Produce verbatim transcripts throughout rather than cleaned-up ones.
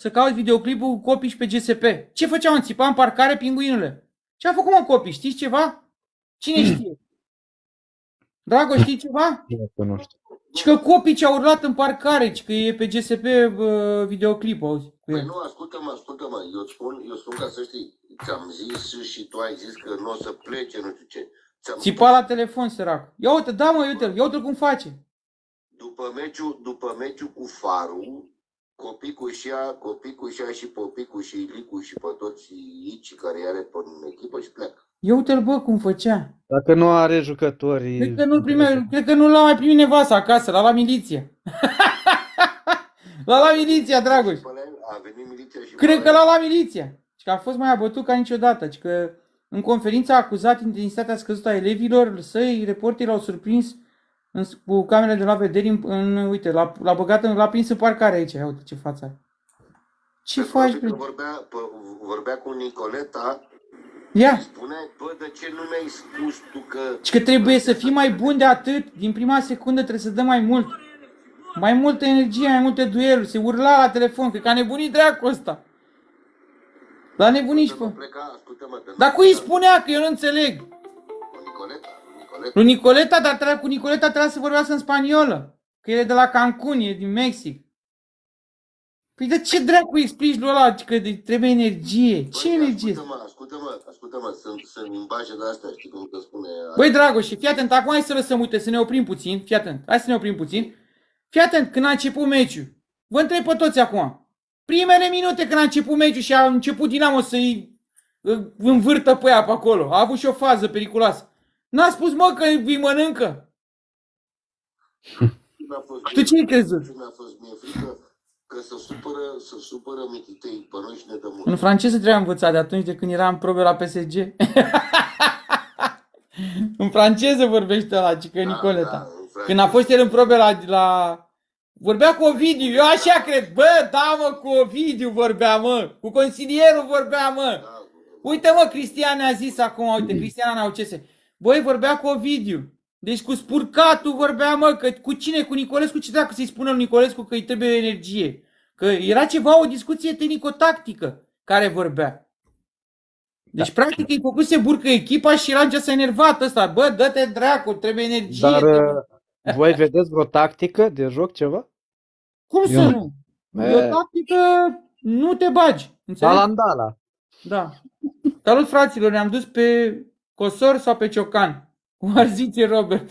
să cauți videoclipul cu Copiș pe G S P. Ce făceau în țipa în parcare pinguinule? Ce a făcut mă Copiș? Știți ceva? Cine știe? Drago, știi ceva? Nu știu. Și că Copici a urlat în parcare, și că e pe G S P uh, videoclipul, auzi? Păi nu, ascultă-mă, ascultă-mă, eu spun, eu spun ca să știi, ți-am zis și tu ai zis că nu o să plece, nu știu ce. Țipa la telefon, sărac. Ia uite, da mă, uite-l, ia uite-l cum face. După meciul, după meciul cu Farul, Copicu și ea, Copicu și ea și Popicu și Ilicu și pe toți aici care are pe echipă și pleacă. Ia uite-l, bă, cum făcea. Dacă nu are jucători... Cred că nu-l primea, cred că nu l-a mai primit nevasta acasă, l-a luat miliția. L-a luat miliția, Dragoș. A venit miliția și... Cred că l-a luat miliția. Și că a fost mai abătut ca niciodată. Și că în conferință a acuzat intensitatea scăzută a elevilor săi, reporterii l-au surprins în, cu camerele de la vedere în, în uite, l-a, l-a băgat, l-a prins în parcare aici. Ia uite ce față are. Ce faci, bă? Vorbea, vorbea cu Nicoleta. Ia. Spune, bă, de ce nu mi-ai spus tu că... Și că trebuie să fii mai bun de atât, din prima secundă trebuie să dăm mai mult. Mai multă energie, mai multe dueluri, se urla la telefon, cred că a nebunit dracu ăsta. L-a nebunit și pe... Dar cui îi spunea, că eu nu înțeleg? Cu Nicoleta, Nicoleta. Lui Nicoleta, dar trebuie, cu Nicoleta trebuie să vorbească în spaniolă. Că el e de la Cancun, e din Mexic. Păi de ce dracu îi explici lui ăla că trebuie energie? Ce Băi, energie? Ascultă-mă, ascultă-mă, ascultă-mă, sunt, sunt limbaje de astea, știi cum că spune... Băi, Dragoș, fii atent, acum hai să lăsăm, uite, să ne oprim puțin, fii atent, hai să ne oprim puțin. Fii atent, când a început meciul, vă întreb pe toți acum, primele minute când a început meciul și a început Dinamo să-i învârtă pe ea pe acolo, a avut și o fază periculoasă. N-a spus, mă, că îi mănâncă? Tu ce-ai crezut? Mi-a fost mie frică că să supără, să supără mititei pe noi și ne dă mult. În franceză trebuia învățat de atunci de când eram probe la P S G. În franceză vorbește ăla, cică Nicoleta. Da, da, când a fost el în probe la, la... Vorbea cu Ovidiu, eu așa cred. Bă, da mă, cu Ovidiu vorbea, mă. Cu consilierul vorbea, mă. Da, uite, mă, Cristian ne-a zis acum, uite, Cristiana Naucese. Băi, vorbea cu Ovidiu. Deci cu spurcatul vorbea, mă, că cu cine? Cu Nicolescu? Ce dacă să-i spună lui Nicolescu că îi trebuie energie? Că era ceva, o discuție tehnico-tactică care vorbea. Deci, da, practic, îi făcuse burcă echipa și era încea enervat ăsta. Bă, dă-te dracu, trebuie energie. Dar trebuie... voi vedeți vreo tactică de joc, ceva? Cum Eu să nu? E o tactică, nu te bagi. Dalandala. Da. Salut, fraților, ne-am dus pe Cosor sau pe Ciocan? Cum ar zice Robert.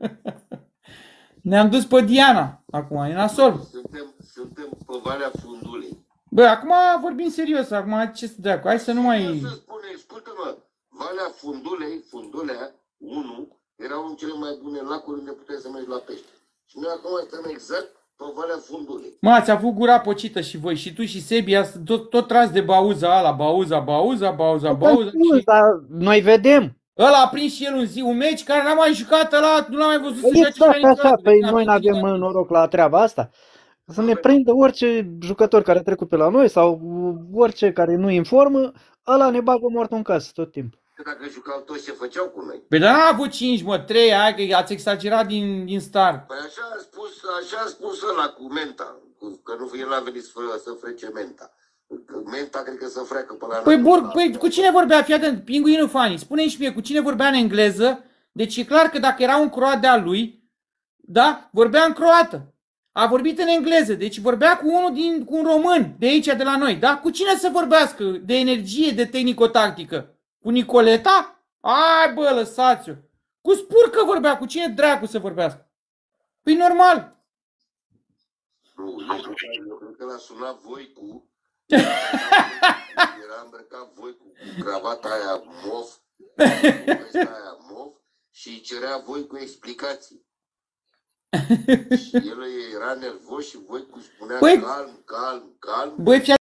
Ne-am dus pe Diana, acum, e nasol. Suntem, suntem pe Valea Fundulei. Bă, acum vorbim serios, acum ce să dracu, hai să nu mai... Să spune, ascultă-mă, Valea Fundulei, Fundulea unu, era unul dintre cele mai bune lacuri unde puteai să mergi la pește. Și noi acum stăm exact pe Valea Fundulei. Mă, ați avut gura pocită și voi, și tu și Sebi, ați tot, tot tras de bauza ala, bauza, bauza, bauza, bauza. Nu, și... dar noi vedem. Ăla a prins și el un zi, un meci care n-a mai jucat, ăla nu l-a mai văzut să joace exact niciodată. așa, păi noi n-avem noroc la treaba asta. Să ne prindă orice jucător care a trecut pe la noi sau orice care nu-i în formă, ăla ne bagă mort în casă tot timpul. Că dacă jucau toți ce făceau cu noi. Păi dar n-a avut cinci, mă, trei, hai că ați exagerat din, din start. Păi așa a spus, așa a spus ăla cu Menta, că nu, el a venit să, să frece Menta. Menta cred că să freacă pe la... Păi, bor, păi cu cine vorbea, fii atent, Pinguinul Fani, spune-mi și mie, cu cine vorbea în engleză? Deci e clar că dacă era un croat de-a lui, da, vorbea în croată. A vorbit în engleză, deci vorbea cu unul din, cu un român de aici, de la noi, da? Cu cine să vorbească de energie, de tehnico-tactică? Cu Nicoleta? Ai, bă, lăsați-o. Cu Spurcă vorbea, cu cine dracu să vorbească? Păi normal. Nu, eu cred că l-a sunat Voicu. Era îmbrăcat Voicu cu cravata aia mov, cu aia mov și îi cerea Voicu explicații. Și el era nervos și Voicu spunea Băi, calm, calm, calm. Băi,